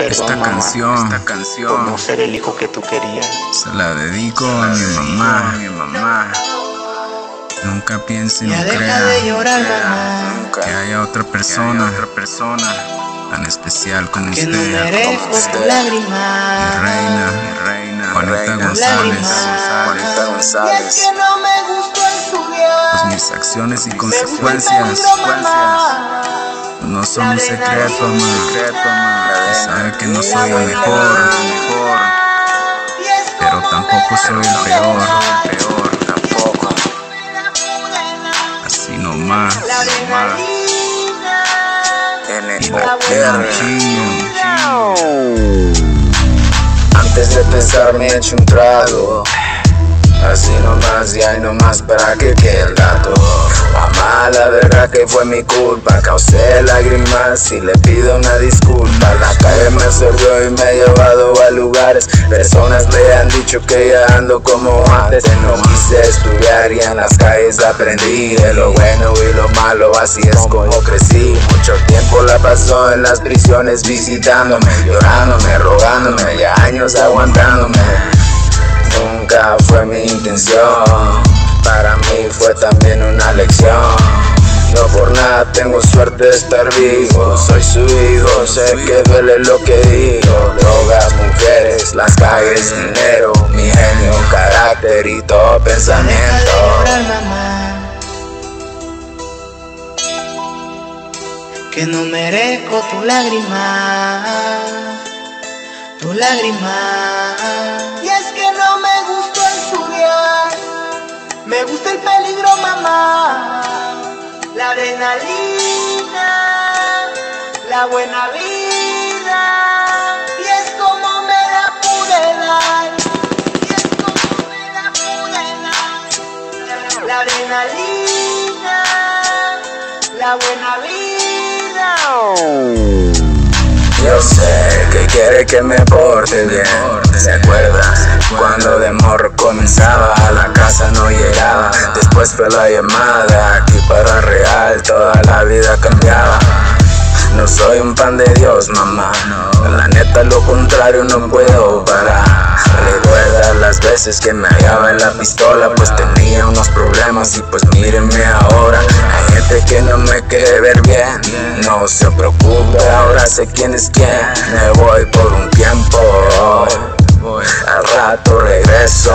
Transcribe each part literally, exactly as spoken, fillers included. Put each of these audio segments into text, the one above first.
Esta Perdón, mamá, canción, esta canción, por no ser el hijo que tú querías. se la dedico a mi mamá, a mi mamá. Nunca piense ni Ya deja crea de llorar, mamá, que haya otra persona, otra persona tan especial como que usted, no merezco como tu usted. Mi lágrima. reina, mi reina, Juanita reina, González, lágrima. Juanita Y es González. que no me gustó estudiar. Pues mis acciones y Me gusta el consecuencias peligro, mamá. no son un secreto, mamá. Sabe que no soy el mejor, mejor, Y es pero como tampoco me soy el da peor, pena. peor, tampoco. Así nomás, La nomás. adrenalina, Y la la buena quiero, Antes de pensar me echo un trago, así nomás y ahí nomás para que quede el dato. Mamá, la verdad que fue mi culpa, causé lágrimas y le pido una disculpa. La calle me absorbió y me ha llevado a lugares. Personas me han dicho que ya ando como antes. No quise estudiar y en las calles aprendí de lo bueno y lo malo, así es como crecí. Mucho tiempo la pasó en las prisiones visitándome, llorándome, rogándome, ya años aguantándome. Nunca fue mi intención, para mí fue también una lección. No por nada tengo suerte de estar vivo, soy su hijo, sé que duele lo que digo. Drogas, mujeres, las calles, dinero, mi genio, carácter y todo pensamiento. Deja de llorar, mamá, que no merezco tu lágrima, tu lágrima. Y es que no me gustó estudiar, me gusta el peligro, mamá, la adrenalina, la buena vida. Y es como me la pude dar, y es como me la pude dar, la adrenalina, la buena vida. Yo sé que quiere que me porte bien. ¿Se acuerda? Cuando de morro comenzaba, a la casa no llegaba. Después fue la llamada, aquí para real, toda la vida cambiaba. No soy un pan de Dios, mamá, la neta lo contrario no puedo parar. Recuerda las veces que me hallaba en la pistola, pues tenía unos problemas y pues mírenme ahora. Hay gente que no me quiere ver bien, no se preocupe, ahora sé quién es quién. Me voy por un tiempo, al rato regreso.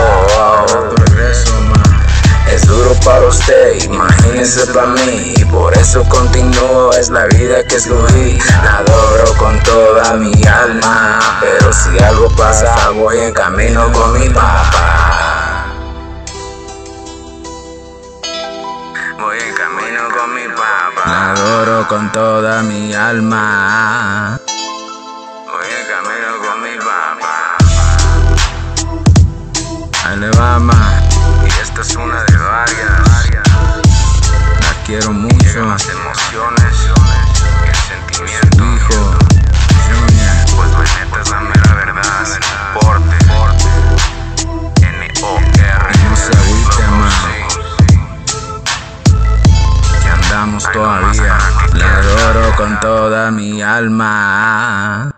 Es duro para usted, imagínese para mí, y por eso continúo, es la vida que escogí. La adoro con toda mi alma, pero si algo pasa voy en camino con mi papá. Voy en camino con mi papá. La adoro con toda mi alma. Voy en camino con mi papá. Ahí le va, ma. Y esta es una de varias. La quiero mucho. Llegan las emociones y el sentimiento. Hijo, Junior. Pues la neta es la mera verdad. Porte, N O R. No se agüite, ma, que andamos todavía. La adoro con toda mi alma.